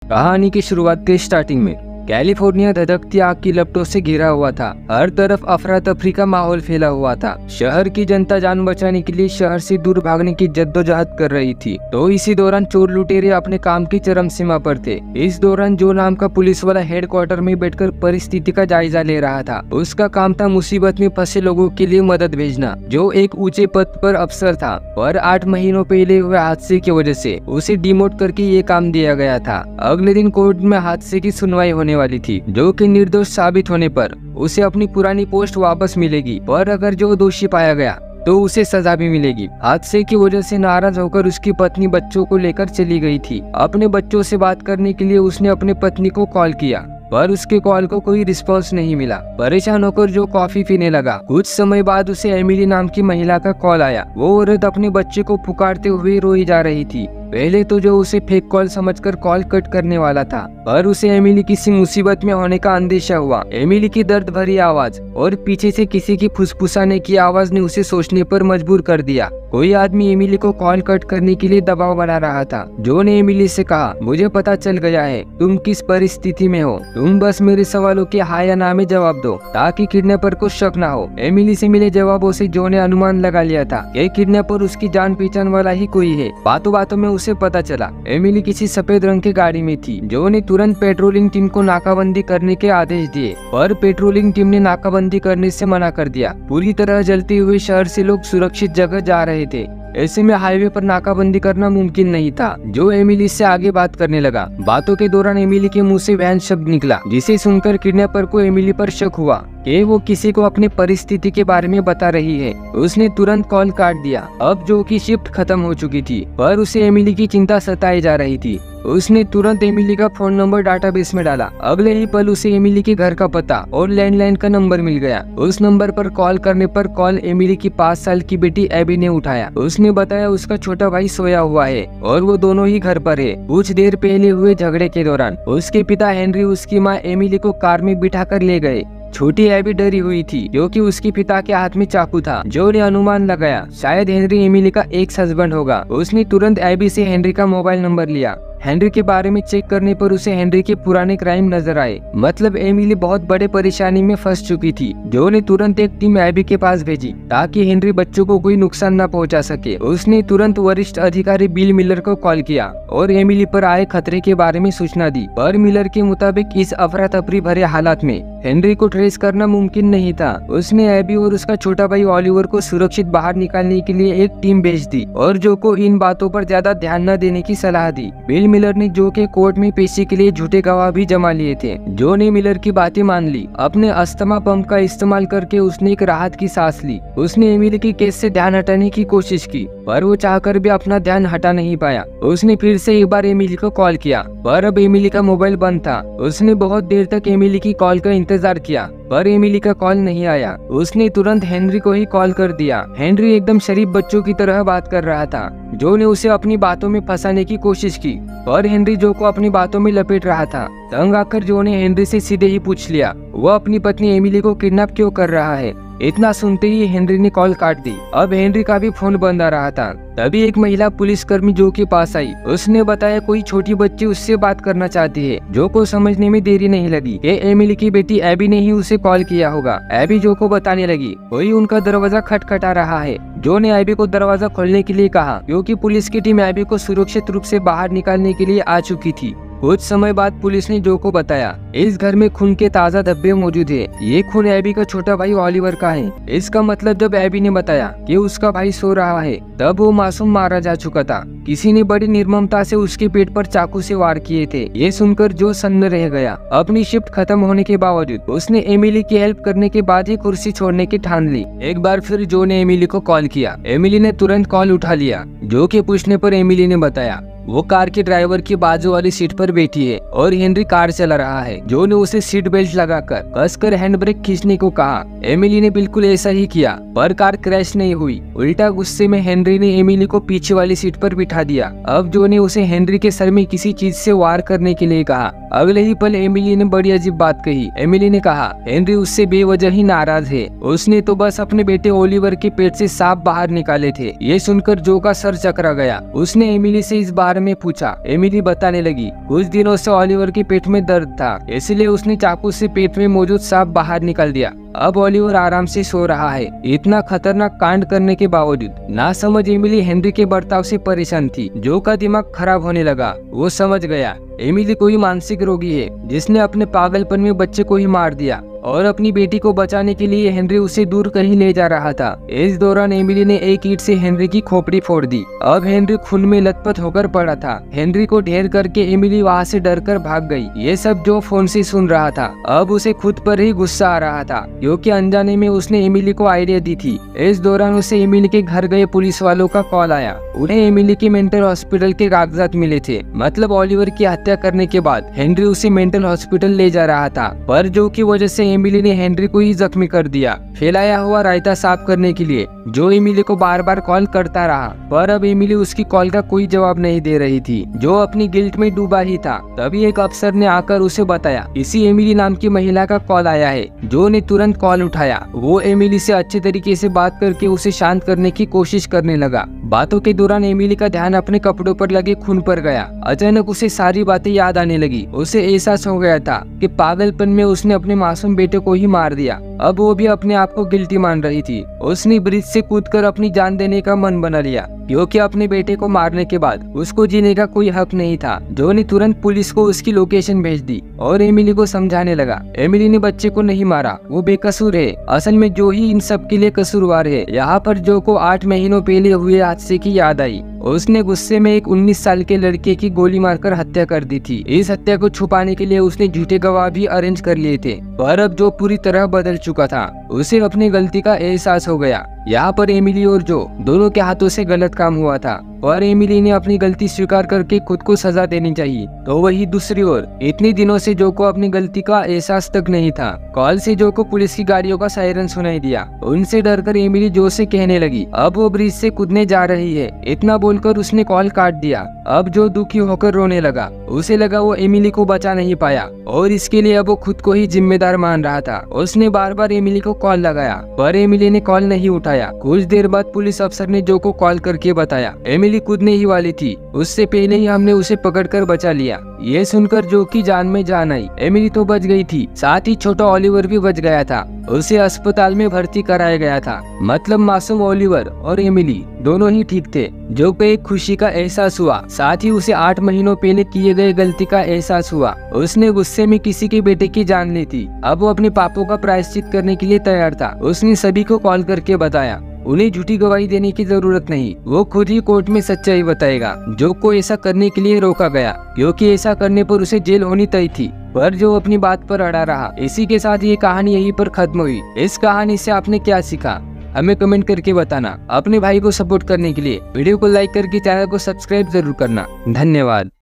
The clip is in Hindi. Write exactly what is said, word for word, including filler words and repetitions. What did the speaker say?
कहानी की शुरुआत के स्टार्टिंग में कैलिफोर्निया धधकती आग की लपटों से घिरा हुआ था। हर तरफ अफरा तफरी का माहौल फैला हुआ था। शहर की जनता जान बचाने के लिए शहर से दूर भागने की जद्दोजहद कर रही थी। तो इसी दौरान चोर लुटेरे अपने काम की चरम सीमा पर थे। इस दौरान जो नाम का पुलिस वाला हेडक्वार्टर में बैठकर परिस्थिति का जायजा ले रहा था, उसका काम था मुसीबत में फंसे लोगों के लिए मदद भेजना। जो एक ऊंचे पद पर अफसर था, पर आठ महीनों पहले हुए हादसे की वजह से उसे डिमोट करके ये काम दिया गया था। अगले दिन कोर्ट में हादसे की सुनवाई होने वाली थी, जो कि निर्दोष साबित होने पर उसे अपनी पुरानी पोस्ट वापस मिलेगी, पर अगर जो दोषी पाया गया तो उसे सजा भी मिलेगी। हादसे की वजह से नाराज होकर उसकी पत्नी बच्चों को लेकर चली गई थी। अपने बच्चों से बात करने के लिए उसने अपनी पत्नी को कॉल किया, पर उसके कॉल को कोई रिस्पॉन्स नहीं मिला। परेशान होकर जो कॉफी पीने लगा। कुछ समय बाद उसे एमिली नाम की महिला का कॉल आया। वो औरत अपने बच्चे को पुकारते हुए रोई जा रही थी। पहले तो जो उसे फेक कॉल समझकर कॉल कट करने वाला था, पर उसे एमिली किसी मुसीबत में होने का अंदेशा हुआ। एमिली की दर्द भरी आवाज और पीछे से किसी की फुसफुसाने की आवाज ने उसे सोचने पर मजबूर कर दिया। कोई आदमी एमिली को कॉल कट करने के लिए दबाव बना रहा था। जो ने एमिली से कहा, मुझे पता चल गया है तुम किस परिस्थिति में हो, तुम बस मेरे सवालों के हाँ या ना में जवाब दो, ताकि किडनैपर को शक ना हो। एमिली से मिले जवाबों से जो ने अनुमान लगा लिया था कि किडनैपर उसकी जान पहचान वाला ही कोई है। बातों बातों में उसे पता चला एमिली किसी सफेद रंग की गाड़ी में थी। जो ने तुरंत पेट्रोलिंग टीम को नाकाबंदी करने के आदेश दिए, पर पेट्रोलिंग टीम ने नाकाबंदी करने से मना कर दिया। पूरी तरह जलते हुए शहर से लोग सुरक्षित जगह जा रहे थे। ऐसे में हाईवे पर नाकाबंदी करना मुमकिन नहीं था। जो एमिली से आगे बात करने लगा। बातों के दौरान एमिली के मुंह से वैन शब्द निकला, जिसे सुनकर किडनैपर को एमिली पर शक हुआ कि वो किसी को अपनी परिस्थिति के बारे में बता रही है। उसने तुरंत कॉल काट दिया। अब जो की शिफ्ट खत्म हो चुकी थी, पर उसे एमिली की चिंता सताई जा रही थी। उसने तुरंत एमिली का फोन नंबर डाटाबेस में डाला। अगले ही पल उसे एमिली के घर का पता और लैंडलाइन का नंबर मिल गया। उस नंबर पर कॉल करने पर कॉल एमिली की पाँच साल की बेटी एबी ने उठाया। उसने बताया उसका छोटा भाई सोया हुआ है और वो दोनों ही घर पर है। कुछ देर पहले हुए झगड़े के दौरान उसके पिता हेनरी उसकी माँ एमिली को कार में बिठाकर ले गए। छोटी एबी डरी हुई थी क्योंकि उसके पिता के हाथ में चाकू था। जो ने अनुमान लगाया शायद हेनरी एमिली का एक्स हस्बैंड होगा। उसने तुरंत एबी से हेनरी का मोबाइल नंबर लिया। हेनरी के बारे में चेक करने पर उसे हेनरी के पुराने क्राइम नजर आए। मतलब एमिली बहुत बड़े परेशानी में फंस चुकी थी। जो ने तुरंत एक टीम एबी के पास भेजी ताकि हेनरी बच्चों को कोई नुकसान न पहुंचा सके। उसने तुरंत वरिष्ठ अधिकारी बिल मिलर को कॉल किया और एमिली पर आए खतरे के बारे में सूचना दी। पर मिलर के मुताबिक इस अफरा तफरी भरे हालात में हेनरी को ट्रेस करना मुमकिन नहीं था। उसने एबी और उसका छोटा भाई ऑलिवर को सुरक्षित बाहर निकालने के लिए एक टीम भेज दी और जो को इन बातों पर ज्यादा ध्यान न देने की सलाह दी। बिल मिलर ने जो के कोर्ट में पेशी के लिए झूठे गवाह भी जमा लिए थे। जो ने मिलर की बातें मान ली। अपने अस्थमा पंप का इस्तेमाल करके उसने एक राहत की सांस ली। उसने एमिली की केस से ध्यान हटाने की कोशिश की, पर वो चाहकर भी अपना ध्यान हटा नहीं पाया। उसने फिर से एक बार एमिली को कॉल किया, पर अब एमिली का मोबाइल बंद था। उसने बहुत देर तक एमिली की कॉल का इंतजार किया, पर एमिली का कॉल नहीं आया। उसने तुरंत हेनरी को ही कॉल कर दिया। हेनरी एकदम शरीफ बच्चों की तरह बात कर रहा था। जो ने उसे अपनी बातों में फंसाने की कोशिश की, पर हेनरी जो को अपनी बातों में लपेट रहा था। तंग आकर जो ने हेनरी से सीधे ही पूछ लिया, वो अपनी पत्नी एमिली को किडनैप क्यों कर रहा है। इतना सुनते ही हेनरी ने कॉल काट दी। अब हेनरी का भी फोन बंद आ रहा था। तभी एक महिला पुलिसकर्मी जो के पास आई। उसने बताया कोई छोटी बच्ची उससे बात करना चाहती है। जो को समझने में देरी नहीं लगी कि एमिली की बेटी एबी ने ही उसे कॉल किया होगा। एबी जो को बताने लगी कोई उनका दरवाजा खटखटा रहा है। जो ने एबी को दरवाजा खोलने के लिए कहा, क्योंकि पुलिस की टीम एबी को सुरक्षित रूप से बाहर निकालने के लिए आ चुकी थी। कुछ समय बाद पुलिस ने जो को बताया इस घर में खून के ताज़ा धब्बे मौजूद है। ये खून एबी का छोटा भाई ऑलिवर का है। इसका मतलब जब एबी ने बताया कि उसका भाई सो रहा है, तब वो मासूम मारा जा चुका था। किसी ने बड़ी निर्ममता से उसके पेट पर चाकू से वार किए थे। ये सुनकर जो सन्न रह गया। अपनी शिफ्ट खत्म होने के बावजूद उसने एमिली की हेल्प करने के बाद ही कुर्सी छोड़ने की ठान ली। एक बार फिर जो ने एमिली को कॉल किया। एमिली ने तुरंत कॉल उठा लिया। जो के पूछने पर एमिली ने बताया वो कार के ड्राइवर की बाजू वाली सीट पर बैठी है और हेनरी कार चला रहा है। जो ने उसे सीट बेल्ट लगाकर कसकर हैंड ब्रेक खींचने को कहा। एमिली ने बिल्कुल ऐसा ही किया, पर कार क्रैश नहीं हुई। उल्टा गुस्से में हेनरी ने एमिली को पीछे वाली सीट पर बिठा दिया। अब जो ने उसे हेनरी के सर में किसी चीज से वार करने के लिए कहा। अगले ही पल एमिली ने बड़ी अजीब बात कही। एमिली ने कहा हेनरी उससे बेवजह ही नाराज है। उसने तो बस अपने बेटे ओलिवर के पेट से सांप बाहर निकाले थे। ये सुनकर जो का सर चकरा गया। उसने एमिली से इस बार बारे में पूछा। एमिली बताने लगी, कुछ दिनों से ओलिवर के पेट में दर्द था, इसलिए उसने चाकू से पेट में मौजूद सांप बाहर निकाल दिया। अब ओलिवर आराम से सो रहा है। इतना खतरनाक कांड करने के बावजूद ना समझ एमिली हेनरी के बर्ताव से परेशान थी। जो का दिमाग खराब होने लगा। वो समझ गया एमिली कोई मानसिक रोगी है जिसने अपने पागलपन में बच्चे को ही मार दिया और अपनी बेटी को बचाने के लिए हेनरी उसे दूर कहीं ले जा रहा था। इस दौरान एमिली ने एक ईंट से हेनरी की खोपड़ी फोड़ दी। अब हेनरी खून में लथपथ होकर पड़ा था। हेनरी को ढेर करके एमिली वहाँ से डरकर भाग गई। ये सब जो फोन से सुन रहा था। अब उसे खुद पर ही गुस्सा आ रहा था क्योंकि अनजाने में उसने एमिली को आइडिया दी थी। इस दौरान उसे एमिली के घर गए पुलिस वालों का कॉल आया। उन्हें एमिली के मेंटल हॉस्पिटल के कागजात मिले थे। मतलब ओलिवर की हत्या करने के बाद हेनरी उसे मेंटल हॉस्पिटल ले जा रहा था, पर जो की वजह से एमिली ने हेनरी को ही जख्मी कर दिया फैलाया हुआ रायता साफ करने के लिए, जो एमिली को बार बार कॉल करता रहा। पर अब एमिली उसकी कॉल का कोई जवाब नहीं दे रही थी, जो अपनी गिल्ट में डूबा ही था। तभी एक अफसर ने आकर उसे बताया इसी एमिली नाम की महिला का कॉल आया है। जो ने तुरंत कॉल उठाया। वो एमिली से अच्छे तरीके से बात करके उसे शांत करने की कोशिश करने लगा। बातों के दौरान एमिली का ध्यान अपने कपड़ों पर लगे खून पर गया। अचानक उसे सारी बातें याद आने लगी। उसे एहसास हो गया था कि पागलपन में उसने अपने मासूम बेटे को ही मार दिया। अब वो भी अपने आप को गिल्टी मान रही थी। उसने ब्रिज से कूदकर अपनी जान देने का मन बना लिया क्योंकि अपने बेटे को मारने के बाद उसको जीने का कोई हक नहीं था। जो ने तुरंत पुलिस को उसकी लोकेशन भेज दी और एमिली को समझाने लगा एमिली ने बच्चे को नहीं मारा, वो बेकसूर है। असल में जो ही इन सब के लिए कसूरवार है। यहाँ पर जो को आठ महीनों पहले हुए हादसे की याद आई। उसने गुस्से में एक उन्नीस साल के लड़के की गोली मारकर हत्या कर दी थी। इस हत्या को छुपाने के लिए उसने झूठे गवाह भी अरेंज कर लिए थे। पर अब जो पूरी तरह बदल चुका था। उसे अपनी गलती का एहसास हो गया। यहाँ पर एमिली और जो दोनों के हाथों से गलत काम हुआ था और एमिली ने अपनी गलती स्वीकार करके खुद को सजा देनी चाहिए। तो वही दूसरी ओर इतने दिनों से जो को अपनी गलती का एहसास तक नहीं था। कॉल से जो को पुलिस की गाड़ियों का सायरन सुनाई दिया। उनसे डरकर एमिली जो से कहने लगी अब वो ब्रिज से कूदने जा रही है। इतना बोलकर उसने कॉल काट दिया। अब जो दुखी होकर रोने लगा। उसे लगा वो एमिली को बचा नहीं पाया और इसके लिए अब वो खुद को ही जिम्मेदार मान रहा था। उसने बार बार एमिली को कॉल लगाया पर एमिली ने कॉल नहीं उठाया। कुछ देर बाद पुलिस अफसर ने जो को कॉल करके बताया एमिली कूदने ही वाली थी, उससे पहले ही हमने उसे पकड़कर बचा लिया। ये सुनकर जो की जान में जान आई। एमिली तो बच गई थी, साथ ही छोटा ओलिवर भी बच गया था। उसे अस्पताल में भर्ती कराया गया था। मतलब मासूम ओलिवर और एमिली दोनों ही ठीक थे। जो को एक खुशी का एहसास हुआ, साथ ही उसे आठ महीनों पहले किए गए गलती का एहसास हुआ। उसने गुस्से में किसी के बेटे की जान ली थी। अब वो अपने पापों का प्रायश्चित करने के लिए तैयार था। उसने सभी को कॉल करके बताया उन्हें झूठी गवाही देने की जरूरत नहीं, वो खुद ही कोर्ट में सच्चाई बताएगा। जो को ऐसा करने के लिए रोका गया क्योंकि ऐसा करने पर उसे जेल होनी तय थी, पर जो अपनी बात पर अड़ा रहा। इसी के साथ ये कहानी यहीं पर खत्म हुई। इस कहानी से आपने क्या सीखा हमें कमेंट करके बताना। अपने भाई को सपोर्ट करने के लिए वीडियो को लाइक करके चैनल को सब्सक्राइब जरूर करना। धन्यवाद।